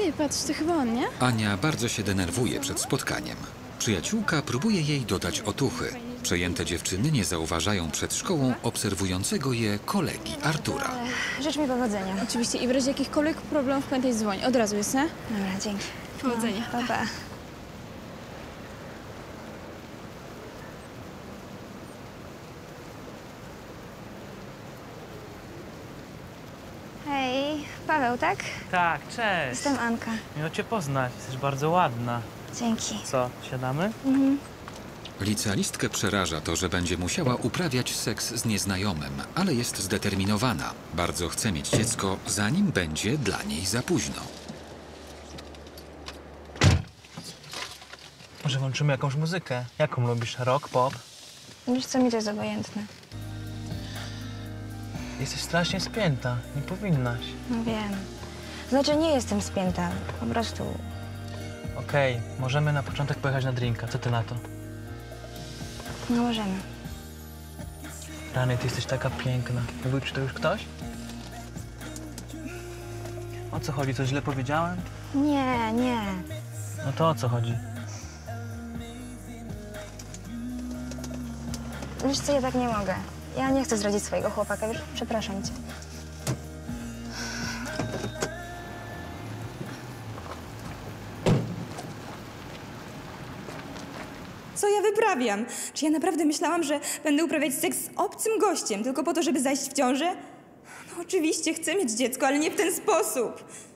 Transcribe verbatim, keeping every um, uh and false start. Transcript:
Ty, patrz, to chyba on, nie? Ania bardzo się denerwuje przed spotkaniem. Przyjaciółka próbuje jej dodać otuchy. Przejęte dziewczyny nie zauważają przed szkołą obserwującego je kolegi Artura. Życz mi powodzenia. Oczywiście i w razie jakichkolwiek problemów pamiętaj dzwoń. Od razu jest, nie? Dobra, dzięki. Powodzenia. No, pa, pa. Hej, Paweł, tak? Tak, cześć. Jestem Anka. Miło cię poznać, jesteś bardzo ładna. Dzięki. Co, siadamy? Mhm. Licealistkę przeraża to, że będzie musiała uprawiać seks z nieznajomym, ale jest zdeterminowana. Bardzo chce mieć dziecko, zanim będzie dla niej za późno. Może włączymy jakąś muzykę? Jaką lubisz? Rock, pop? Wiesz co, mi to jest obojętne. Jesteś strasznie spięta, nie powinnaś. No wiem. Znaczy, nie jestem spięta. Po prostu... Okej, możemy na początek pojechać na drinka. Co ty na to? No możemy. Rany, ty jesteś taka piękna. Mówił ci to już ktoś? O co chodzi? Coś źle powiedziałem? Nie, nie. No to o co chodzi? Wiesz co, ja tak nie mogę. Ja nie chcę zdradzić swojego chłopaka, wiesz? Przepraszam cię. Co ja wyprawiam? Czy ja naprawdę myślałam, że będę uprawiać seks z obcym gościem tylko po to, żeby zajść w ciążę? No oczywiście, chcę mieć dziecko, ale nie w ten sposób.